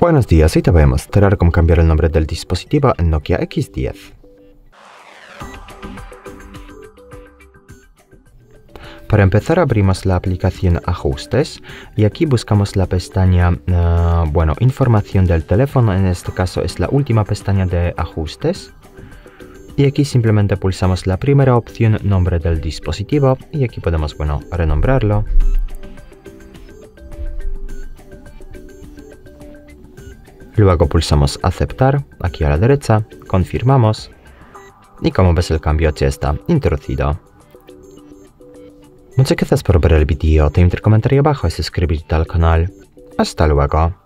Buenos días, hoy te voy a mostrar cómo cambiar el nombre del dispositivo en Nokia X10. Para empezar abrimos la aplicación Ajustes y aquí buscamos la pestaña, Información del teléfono, en este caso es la última pestaña de Ajustes. Y aquí simplemente pulsamos la primera opción, Nombre del dispositivo, y aquí podemos, renombrarlo. Luego pulsamos Aceptar, aquí a la derecha, confirmamos, y como ves el cambio ya está introducido. Muchas gracias por ver el vídeo, te invito a comentar abajo y suscribirte al canal. Hasta luego.